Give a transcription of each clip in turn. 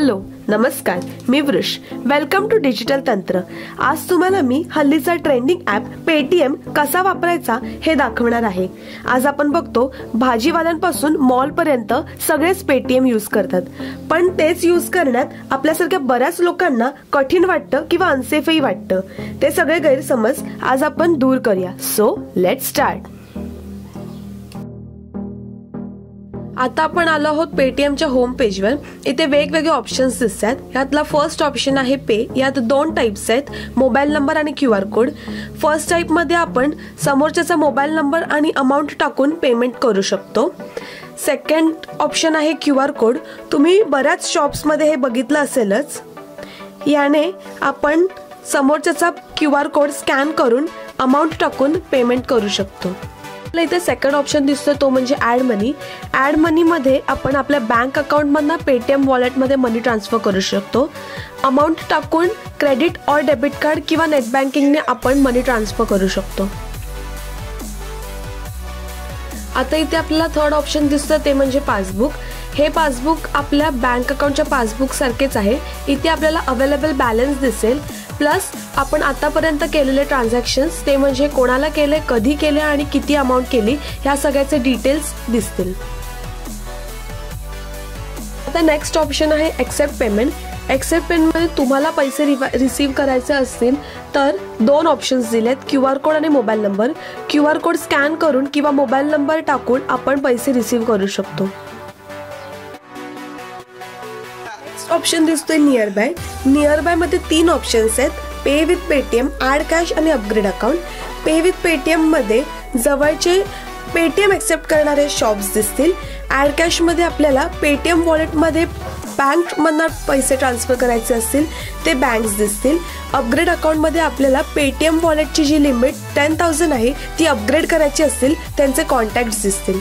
Hello नमस्कार, मी वृष. Welcome to digital तंत्र. आज तुम्हाला मी हल्लीचा ट्रेंडिंग ॲप पेटीएम कसा वापरायचा हे दाखवणार आहे. आज आपण बघतो भाजीवाल्यांपासून मॉल पर्यंत सगळेच पेटीएम यूज करतात, पण तेच यूज करण्यात आपल्यासारख्या बऱ्याच लोकांना कठीण वाटतं किंवा अनसेफही वाटतं. ते सगळे गैरसमज आज आपण दूर करूया. So let's start. आता आपण आलो आहोत पेटीएमच्या होम पेजवर. इथे वेगवेगळे ऑप्शन्स दिसतात. यातला फर्स्ट ऑप्शन आहे पे. यात दोन टाइप्स आहेत, मोबाईल नंबर आणि QR कोड. फर्स्ट टाइप मध्ये आपण समोरच्याचा मोबाईल नंबर आणि अमाऊंट टाकून पेमेंट करू शकतो. सेकंड ऑप्शन आहे QR कोड. तुम्ही बऱ्याच शॉप्स मध्ये हे बघितलं असेलच. याने आपण समोरच्याचा QR कोड स्कॅन करून अमाऊंट टाकून पेमेंट करू शकतो. इथे सेकंड ऑप्शन दिसतोय तो म्हणजे ऍड मनी. ऍड मनी मध्ये आपण आपल्या बँक अकाउंट मधून पेटीएम वॉलेट मध्ये मनी ट्रान्सफर करू शकतो. अमाऊंट टाकून क्रेडिट और डेबिट कार्ड किंवा नेट बँकिंगने आपण मनी ट्रान्सफर करू शकतो. आता इथे आपल्याला थर्ड ऑप्शन दिसतं ते म्हणजे पासबुक. हे पासबुक आपल्या बँक अकाउंटच्या पासबुक सारखेच आहे. इथे आपल्याला अवेलेबल बॅलन्स दिसेल, प्लस आपण आतापर्यंत केलेले ट्रान्झॅक्शन्स, ते म्हणजे कोणाला केले, कधी केले आणि किती अमाऊंट केली, ह्या सगळ्याचे डिटेल्स दिसतील. आता नेक्स्ट ऑप्शन आहे एक्सेप्ट पेमेंट. एक्सेप्ट पेमेंटमध्ये तुम्हाला पैसे रिसीव्ह करायचे असतील तर दोन ऑप्शन्स दिलेत, QR कोड आणि mobile number. QR code scan करून किंवा मोबाईल नंबर टाकून आपण पैसे रिसीव्ह करू शकतो. ऑप्शन दिसतोय नियर बाय. नियर बाय मध्ये तीन ऑप्शन्स आहेत, pay with Paytm, add cash आणि upgrade account. Pay with Paytm मध्ये जवळचे पेटीएम एक्सेप्ट करणारे शॉप्स दिसतील. ऍड कॅश मध्ये आपल्याला पेटीएम वॉलेट मध्ये बँक मधून पैसे ट्रान्सफर करायचे असतील ते बँक्स दिसतील. अपग्रेड अकाउंट मध्ये आपल्याला पेटीएम वॉलेटची जी लिमिट 10,000 आहे ती अपग्रेड करायची असतील त्यांचे कॉन्टॅक्ट्स दिसतील.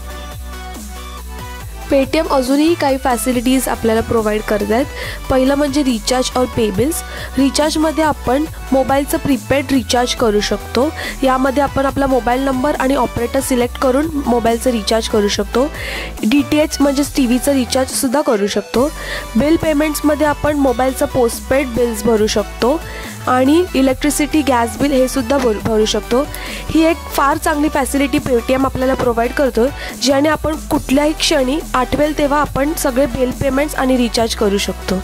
पेटीएम अजूनही काही फॅसिलिटीज आपल्याला प्रोव्हाइड करत आहेत. पहिलं म्हणजे रिचार्ज और पे बिल्स. रिचार्जमध्ये आपण मोबाईलचं प्रीपेड रिचार्ज करू शकतो. यामध्ये आपण आपला मोबाईल नंबर आणि ऑपरेटर सिलेक्ट करून मोबाईलचं रिचार्ज करू शकतो. DTH म्हणजेच TVचं रिचार्जसुद्धा करू शकतो. बिल पेमेंट्समध्ये आपण मोबाईलचं पोस्टपेड बिल्स भरू शकतो आणि इलेक्ट्रिसिटी, गॅस बिल हे सुद्धा भरू शकतो. ही एक फार चांगली फॅसिलिटी पेटीएम आपल्याला प्रोव्हाइड करतो, ज्याने आपण कुठल्याही क्षणी आठवेल तेव्हा आपण सगळे बिल पेमेंट्स आणि रिचार्ज करू शकतो.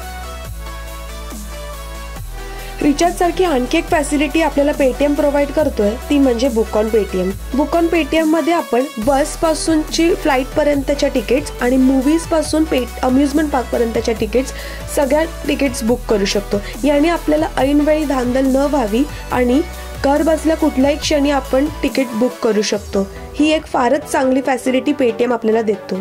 रिचार्ज सारखी आणखी एक फॅसिलिटी आपल्याला पेटीएम प्रोव्हाइड करतोय, ती म्हणजे book on Paytm. Book on Paytm मध्ये आपण बस पासूनची फ्लाईट पर्यंतच्या तिकीट्स आणि मूवीज पासून अम्युजमेंट पार्क पर्यंतच्या तिकीट्स, सगळ्या तिकीट्स बुक करू शकतो. याने आपल्याला ऐनवेळी धांदल न व्हावी आणि घर बसल्या कुठल्याही क्षणी आपण तिकीट बुक करू शकतो. ही एक फारच चांगली फॅसिलिटी पेटीएम आपल्याला देतो.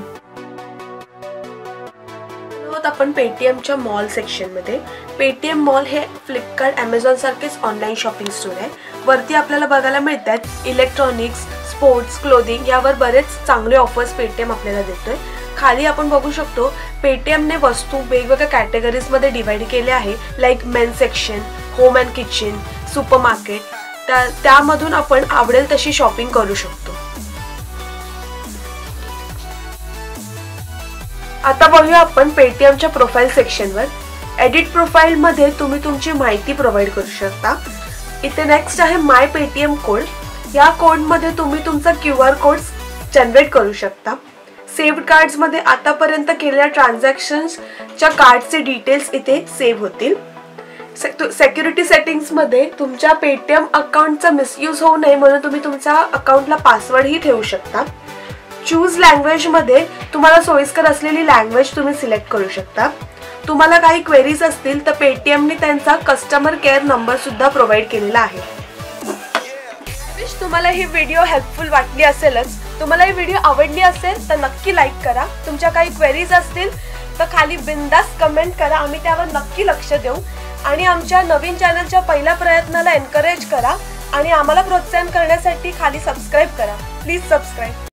आपण पेटीएमच्या मॉल सेक्शन मध्ये. पेटीएम मॉल हे फ्लिपकार्ट, अमेझॉन सारखेच ऑनलाईन शॉपिंग स्टोर आहे. वरती आपल्याला बघायला मिळतात इलेक्ट्रॉनिक्स, स्पोर्ट्स, क्लोथिंग यावर बरेच चांगले ऑफर्स पेटीएम आपल्याला देतोय. खाली आपण बघू शकतो पेटीएमने वस्तू वेगवेगळ्या कॅटेगरीज मध्ये डिवाइड केले आहे, like men section, home and kitchen, supermarket. त्यामधून आपण आवडेल तशी शॉपिंग करू शकतो. आता बघूया आपण पेटीएमच्या प्रोफाईल सेक्शनवर. एडिट प्रोफाईल मध्ये तुम्ही तुमची माहिती प्रोव्हाइड करू शकता. इथे नेक्स्ट आहे माय पेटीएम कोड. या कोड मध्ये तुम्ही तुमचा QR कोड जनरेट करू शकता. सेव्ड कार्ड्स मध्ये आतापर्यंत केलेल्या ट्रान्झॅक्शन्सच्या कार्डचे डिटेल्स इथे सेव्ह होतील. सेक्युरिटी सेटिंग्स मध्ये तुमच्या पेटीएम अकाउंटचा मिसयूज होऊ नये म्हणून तुम्ही तुमच्या अकाउंटला पासवर्ड ही ठेवू शकता. चूज लँग्वेज मध्ये तुम्हाला सोयीस्कर असलेली लँग्वेज तुम्ही सिलेक्ट करू शकता. तुम्हाला काही क्वेरीज असतील तर पेटीएमने त्यांचा कस्टमर केअर नंबर सुद्धा प्रोव्हाइड केलेला आहे. तुम्हाला ही व्हिडिओ हेल्पफुल वाटली असेलच. तुम्हाला ही व्हिडिओ आवडली असेल तर नक्की लाईक करा. तुमच्या काही क्वेरीज असतील तर खाली बिंदास कमेंट करा, आम्ही त्यावर नक्की लक्ष देऊ. आणि आमच्या नवीन चॅनलच्या पहिल्या प्रयत्नाला एनकरेज करा आणि आम्हाला प्रोत्साहन करण्यासाठी खाली सबस्क्राईब करा. Please subscribe.